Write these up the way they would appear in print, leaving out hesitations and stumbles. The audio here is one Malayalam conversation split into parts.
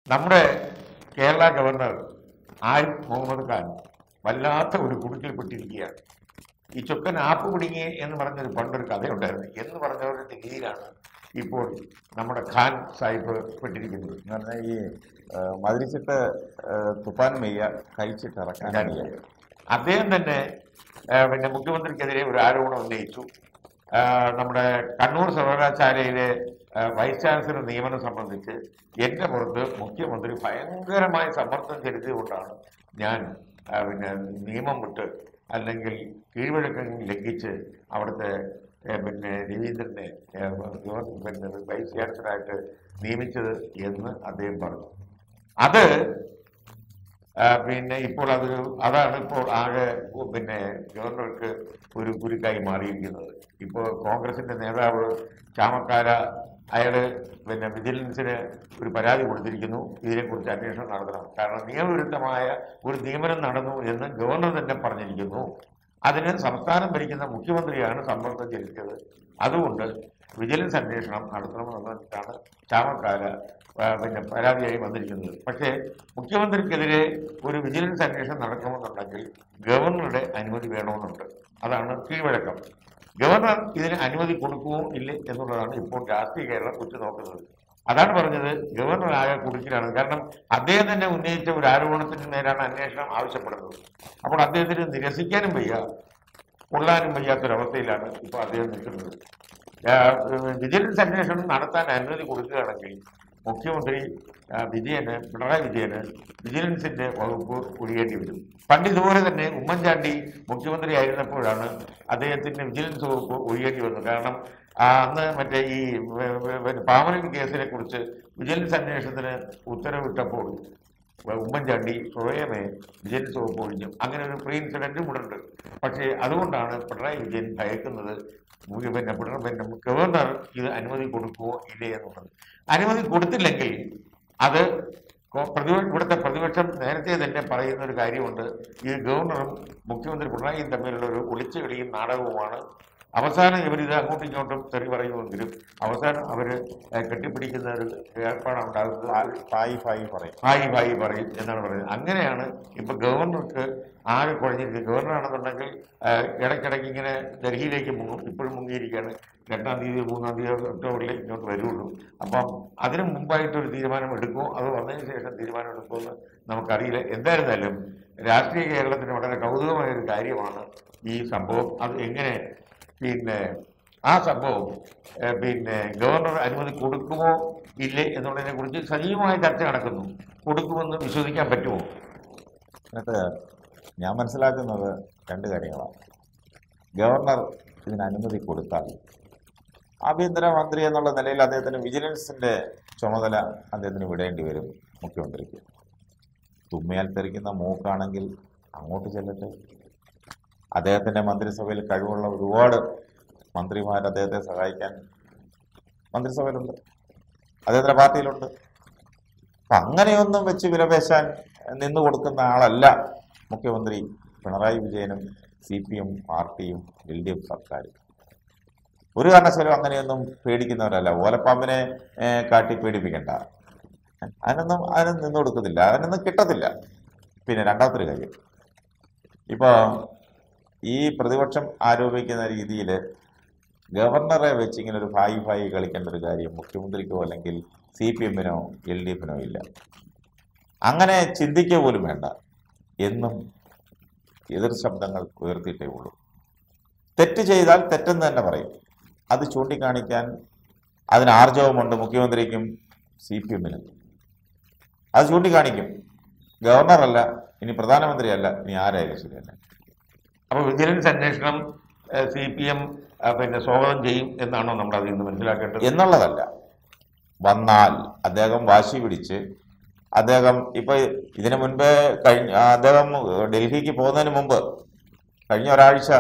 നമ്മുടെ കേരള ഗവർണർ ആരിഫ് മുഹമ്മദ് ഖാൻ വല്ലാത്ത ഒരു കുടുക്കിൽപ്പെട്ടിരിക്കുകയാണ്. ഈ ചൊക്കൻ ആപ്പ് പിടുങ്ങി എന്ന് പറഞ്ഞൊരു പണ്ടൊരു കഥയുണ്ടായിരുന്നു എന്ന് പറഞ്ഞവരുടെ രീതിയിലാണ് ഇപ്പോൾ നമ്മുടെ ഖാൻ സാഹിബ് പെട്ടിരിക്കുന്നത്. എന്ന് പറഞ്ഞാൽ ഈ മതിരിച്ചിട്ട് തുപ്പാൻ വയ്യ, കഴിച്ചിട്ട് ഇറക്കാൻ വയ്യ. അദ്ദേഹം തന്നെ പിന്നെ മുഖ്യമന്ത്രിക്കെതിരെ ഒരു ആരോപണം ഉന്നയിച്ചു. നമ്മുടെ കണ്ണൂർ സർവകലാശാലയിലെ വൈസ് ചാൻസലർ നിയമനം സംബന്ധിച്ച് എൻ്റെ പുറത്ത് മുഖ്യമന്ത്രി ഭയങ്കരമായ സമ്മർദ്ദം ചെലുത്തിയതുകൊണ്ടാണ് ഞാൻ പിന്നെ നിയമം വിട്ട് അല്ലെങ്കിൽ കീഴ്വഴക്കം ലംഘിച്ച് അവിടുത്തെ പിന്നെ രവീന്ദ്രനെ പിന്നെ വൈസ് ചാൻസലറായിട്ട് നിയമിച്ചത് എന്ന് അദ്ദേഹം പറഞ്ഞു. അത് പിന്നെ ഇപ്പോൾ അതാണ് ഇപ്പോൾ ആകെ പിന്നെ ഗവർണർക്ക് ഒരു കുരുക്കായി മാറിയിരിക്കുന്നത്. ഇപ്പോൾ കോൺഗ്രസിന്റെ നേതാവ് ചാമക്കാല അയാള് പിന്നെ വിജിലൻസിന് ഒരു പരാതി കൊടുത്തിരിക്കുന്നു. ഇതിനെക്കുറിച്ച് അന്വേഷണം നടത്തണം. കാരണം നിയമവിരുദ്ധമായ ഒരു നിയമനം നടന്നു എന്ന് ഗവർണർ തന്നെ പറഞ്ഞിരിക്കുന്നു. അതിന് സംസ്ഥാനം ഭരിക്കുന്ന മുഖ്യമന്ത്രിയാണ് സമ്മർദ്ദം ചെലുത്തിയത്. അതുകൊണ്ട് വിജിലൻസ് അന്വേഷണം നടത്തണമെന്നാണ് ചാമക്കാല പിന്നെ പരാതിയായി വന്നിരിക്കുന്നത്. പക്ഷേ മുഖ്യമന്ത്രിക്കെതിരെ ഒരു വിജിലൻസ് അന്വേഷണം നടക്കണമെന്നുണ്ടെങ്കിൽ ഗവർണറുടെ അനുമതി വേണമെന്നുണ്ട്. അതാണ് കീഴ്വഴക്കം. ഗവർണർ ഇതിന് അനുമതി കൊടുക്കുമോ ഇല്ലേ എന്നുള്ളതാണ് ഇപ്പോൾ രാഷ്ട്രീയ കേരളം ഉറ്റുനോക്കുന്നത്. അതാണ് പറഞ്ഞത്, ഗവർണർ ആകെ കുടുക്കിലാണ്. കാരണം അദ്ദേഹം തന്നെ ഉന്നയിച്ച ഒരു ആരോപണത്തിന് നേരാണ് അന്വേഷണം ആവശ്യപ്പെടുന്നത്. അപ്പോൾ അദ്ദേഹത്തിന് നിരസിക്കാനും വയ്യ, കൊള്ളാനും വയ്യാത്തൊരവസ്ഥയിലാണ് ഇപ്പോൾ അദ്ദേഹം നിൽക്കുന്നത്. വിജിലൻസ് അന്വേഷണം നടത്താൻ അനുമതി കൊടുക്കുകയാണെങ്കിൽ മുഖ്യമന്ത്രി പിണറായി വിജയന് വിജിലൻസിന്റെ വകുപ്പ് ഒഴിയേണ്ടി വരും. പണ്ട് ഇതുപോലെ തന്നെ ഉമ്മൻചാണ്ടി മുഖ്യമന്ത്രി ആയിരുന്നപ്പോഴാണ് അദ്ദേഹത്തിന്റെ വിജിലൻസ് വകുപ്പ് ഒഴിയേണ്ടി വന്നത്. കാരണം അന്ന് മറ്റേ ഈ പാവനൻ കേസിനെ കുറിച്ച് വിജിലൻസ് അന്വേഷണത്തിന് ഉത്തരവിട്ടപ്പോൾ ഉമ്മൻചാണ്ടി സ്വയമേ വിജിലൻസ് വകുപ്പ് ഒഴിഞ്ഞു. അങ്ങനെ ഒരു പ്രീ ഇൻസിഡന്റും കൂടെ ഉണ്ട്. പക്ഷേ അതുകൊണ്ടാണ് പിണറായി വിജയൻ ഭയക്കുന്നത് പിന്നെ ഗവർണർ ഇത് അനുമതി കൊടുക്കുമോ ഇല്ലേ എന്നുള്ളത്. അനുമതി കൊടുത്തില്ലെങ്കിൽ അത് ഇവിടുത്തെ പ്രതിപക്ഷം നേരത്തെ തന്നെ പറയുന്ന ഒരു കാര്യമുണ്ട്. ഈ ഗവർണറും മുഖ്യമന്ത്രി പിണറായിയും തമ്മിലുള്ള ഒരു ഒളിച്ചുകളിയും നാടകവുമാണ്. അവസാനം ഇവരിത് അങ്ങോട്ടും ഇങ്ങോട്ടും തെറി പറയുമെങ്കിലും അവസാനം അവര് കെട്ടിപ്പിടിക്കുന്ന ഒരു ഏർപ്പാടാണ് ഉണ്ടാകുന്നത്. ഭായി പറയും എന്നാണ് പറയുന്നത്. അങ്ങനെയാണ് ഇപ്പൊ ഗവർണർക്ക് ആകെ കുഴഞ്ഞിരിക്കുന്നത്. ഗവർണറാണെന്നുണ്ടെങ്കിൽ ഇടയ്ക്കിടയ്ക്ക് ഇങ്ങനെ ഡൽഹിയിലേക്ക് മുങ്ങും. ഇപ്പോഴും മുങ്ങിയിരിക്കുകയാണ്. 2-ാം തീയതി 3-ാം തീയതി ഒക്ടോബറിൽ ഇങ്ങോട്ട് വരുള്ളൂ. അപ്പം അതിന് മുമ്പായിട്ടൊരു തീരുമാനം എടുക്കുമോ അത് വന്നതിന് ശേഷം തീരുമാനം എടുക്കുമെന്ന് നമുക്കറിയില്ല. എന്തായിരുന്നാലും രാഷ്ട്രീയ കേരളത്തിന് വളരെ കൗതുകമായ ഒരു കാര്യമാണ് ഈ സംഭവം. അത് എങ്ങനെ പിന്നെ ആ സംഭവം പിന്നെ ഗവർണർ അനുമതി കൊടുക്കുമോ ഇല്ലേ എന്നുള്ളതിനെ കുറിച്ച് സജീവമായ ചർച്ച നടക്കുന്നു. കൊടുക്കുമെന്ന് വിശ്വസിക്കാൻ പറ്റുമോ? എന്നിട്ട് ഞാൻ മനസ്സിലാക്കുന്നത് 2 കാര്യങ്ങളാണ്. ഗവർണർ ഇതിന് അനുമതി കൊടുത്താൽ ആഭ്യന്തരമന്ത്രി എന്നുള്ള നിലയിൽ അദ്ദേഹത്തിന് വിജിലൻസിന്റെ ചുമതല അദ്ദേഹത്തിന് വിടേണ്ടി വരും മുഖ്യമന്ത്രിക്ക്. തുമ്മിയാൽ തെറിക്കുന്ന മൂക്കാണെങ്കിൽ അങ്ങോട്ട് ചെല്ലട്ടെ. അദ്ദേഹത്തിന്റെ മന്ത്രിസഭയിൽ കഴിവുള്ള ഒരുപാട് മന്ത്രിമാർ അദ്ദേഹത്തെ സഹായിക്കാൻ മന്ത്രിസഭയിലുണ്ട്, അദ്ദേഹത്തിന്റെ പാർട്ടിയിലുണ്ട്. അപ്പൊ അങ്ങനെയൊന്നും വെച്ച് വിലപേശാൻ നിന്നു കൊടുക്കുന്ന ആളല്ല മുഖ്യമന്ത്രി പിണറായി വിജയനും CPM പാർട്ടിയും LDF സർക്കാരും. ഒരു കാരണവശാലും അങ്ങനെയൊന്നും പേടിക്കുന്നവരല്ല. ഓലപ്പാമ്പിനെ കാട്ടി പേടിപ്പിക്കണ്ട. അതിനൊന്നും നിന്നു കൊടുക്കത്തില്ല, അതിനൊന്നും കിട്ടത്തില്ല. പിന്നെ രണ്ടാമത്തെ കാര്യം, ഇപ്പൊ ഈ പ്രതിപക്ഷം ആരോപിക്കുന്ന രീതിയിൽ ഗവർണറെ വെച്ച് ഇങ്ങനെ ഒരു ഭായി കളിക്കേണ്ട ഒരു കാര്യം മുഖ്യമന്ത്രിക്കോ അല്ലെങ്കിൽ CPM-നോ LDF-നോ ഇല്ല. അങ്ങനെ ചിന്തിക്കുക പോലും വേണ്ട. എന്നും എതിർ ശബ്ദങ്ങൾ ഉയർത്തിയിട്ടേ ഉള്ളൂ. തെറ്റ് ചെയ്താൽ തെറ്റെന്ന് തന്നെ പറയും. അത് ചൂണ്ടിക്കാണിക്കാൻ അതിന് ആർജവമുണ്ട് മുഖ്യമന്ത്രിക്കും CPM-നും. അത് ചൂണ്ടിക്കാണിക്കും. ഗവർണറല്ല, ഇനി പ്രധാനമന്ത്രിയല്ല, ഇനി ആരായാലും ശരി തന്നെ. അപ്പൊ വിജിലൻസ് അന്വേഷണം CPM പിന്നെ സ്വാഗതം ചെയ്യും എന്നാണോ നമ്മൾ അതിൽ നിന്ന് മനസ്സിലാക്കേണ്ടത്? എന്നുള്ളതല്ല. വന്നാൽ അദ്ദേഹം വാശി പിടിച്ച് അദ്ദേഹം ഇപ്പൊ ഇതിനു മുൻപേ അദ്ദേഹം ഡൽഹിക്ക് പോകുന്നതിന് മുമ്പ് കഴിഞ്ഞ ഒരാഴ്ച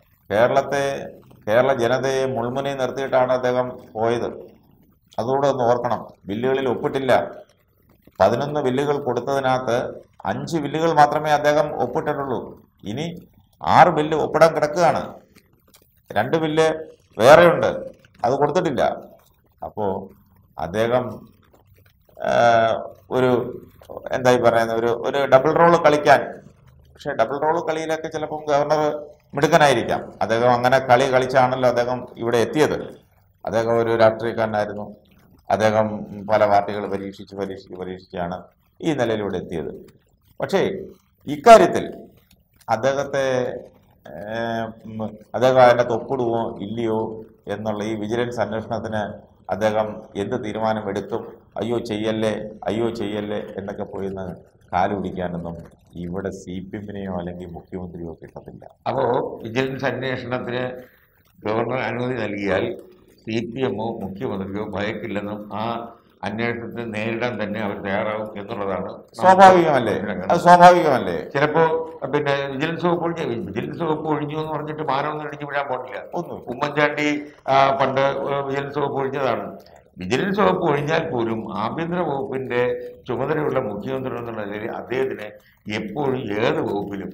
കേരള ജനതയെ മുൾമുനയിൽ നിർത്തിയിട്ടാണ് അദ്ദേഹം പോയത്. അതുകൂടെ ഒന്ന് ഓർക്കണം. ബില്ലുകളിൽ ഒപ്പിട്ടില്ല. 11 ബില്ലുകൾ കൊടുത്തതിനകത്ത് 5 ബില്ലുകൾ മാത്രമേ അദ്ദേഹം ഒപ്പിട്ടിട്ടുള്ളൂ. ഇനി 6 ബില്ല് ഒപ്പിടാൻ കിടക്കുകയാണ്. 2 ബില്ല് വേറെയുണ്ട്, അത് കൊടുത്തിട്ടില്ല. അപ്പോൾ അദ്ദേഹം ഒരു എന്തായി പറയുന്നത് ഒരു ഡബിൾ റോള് കളിക്കാൻ. പക്ഷെ ഡബിൾ റോള് കളിയിലൊക്കെ ചിലപ്പം ഗവർണർ മിടുക്കനായിരിക്കാം. അദ്ദേഹം അങ്ങനെ കളി കളിച്ചാണല്ലോ അദ്ദേഹം ഇവിടെ എത്തിയത്. അദ്ദേഹം ഒരു രാഷ്ട്രീയക്കാരനായിരുന്നു. അദ്ദേഹം പല പാർട്ടികൾ പരീക്ഷിച്ചാണ് ഈ നിലയിലൂടെ എത്തിയത്. പക്ഷേ ഇക്കാര്യത്തിൽ അദ്ദേഹത്തെ അദ്ദേഹം അതിനകത്ത് ഒപ്പിടുവോ ഇല്ലയോ എന്നുള്ള ഈ വിജിലൻസ് അന്വേഷണത്തിന് അദ്ദേഹം എന്ത് തീരുമാനമെടുക്കും, അയ്യോ ചെയ്യല്ലേ എന്നൊക്കെ പോയിന്ന് കാല് പിടിക്കാനൊന്നും ഇവിടെ CPM-നെയോ അല്ലെങ്കിൽ മുഖ്യമന്ത്രിയോ കിട്ടത്തില്ല. അപ്പോൾ വിജിലൻസ് അന്വേഷണത്തിന് ഗവർണർ അനുമതി നൽകിയാൽ CPM-ഓ മുഖ്യമന്ത്രിയോ ഭയക്കില്ലെന്നും ആ അന്വേഷണത്തെ നേരിടാൻ തന്നെ അവർ തയ്യാറാവും എന്നുള്ളതാണ് സ്വാഭാവികമല്ലേ. ചിലപ്പോ പിന്നെ വിജിലൻസ് വകുപ്പ് ഒഴിഞ്ഞു എന്ന് പറഞ്ഞിട്ട് മാനമൊന്നും ഇടിച്ചു വിടാൻ പോകില്ല. ഉമ്മൻചാണ്ടി പണ്ട് വിജിലൻസ് വകുപ്പ് ഒഴിഞ്ഞതാണ്. വിജിലൻസ് വകുപ്പ് ഒഴിഞ്ഞാൽ പോലും ആഭ്യന്തര വകുപ്പിന്റെ ചുമതലയുള്ള മുഖ്യമന്ത്രി എന്നുള്ള നിലയിൽ അദ്ദേഹത്തിന് എപ്പോഴും ഏത് വകുപ്പിലും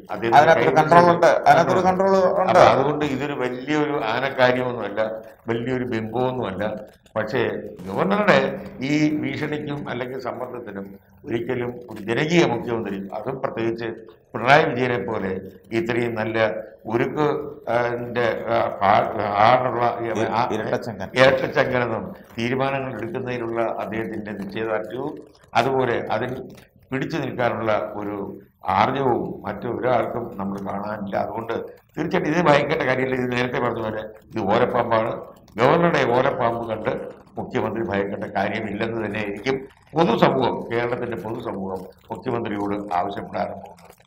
അതുകൊണ്ട് ഇതൊരു വലിയൊരു ആനക്കാര്യമൊന്നുമല്ല, വലിയൊരു ബിംബമൊന്നുമല്ല. പക്ഷേ ഗവർണറുടെ ഈ ഭീഷണിക്കും അല്ലെങ്കിൽ സമ്മർദ്ദത്തിനും ഒരിക്കലും ഒരു ജനകീയ മുഖ്യമന്ത്രി, അതും പ്രത്യേകിച്ച് പിണറായി വിജയനെ പോലെ ഇത്രയും നല്ല ഇരട്ടച്ചങ്കനെന്നും തീരുമാനങ്ങൾ എടുക്കുന്നതിനുള്ള അദ്ദേഹത്തിന്റെ നിശ്ചയദാർഢ്യവും അതുപോലെ അതിൽ പിടിച്ചു നിൽക്കാനുള്ള ഒരു ആർജവും മറ്റൊരാൾക്കും നമ്മൾ കാണാനില്ല. അതുകൊണ്ട് തീർച്ചയായിട്ടും ഇത് ഭയക്കേണ്ട കാര്യമില്ല. ഇത് നേരത്തെ പറഞ്ഞ പോലെ ഇത് ഓലപ്പാമ്പാണ്. ഗവർണറുടെ ഓലപ്പാമ്പ് കണ്ട് മുഖ്യമന്ത്രി ഭയക്കേണ്ട കാര്യമില്ലെന്ന് തന്നെ ആയിരിക്കും കേരളത്തിന്റെ പൊതുസമൂഹം മുഖ്യമന്ത്രിയോട് ആവശ്യപ്പെടാനും പോകുന്നത്.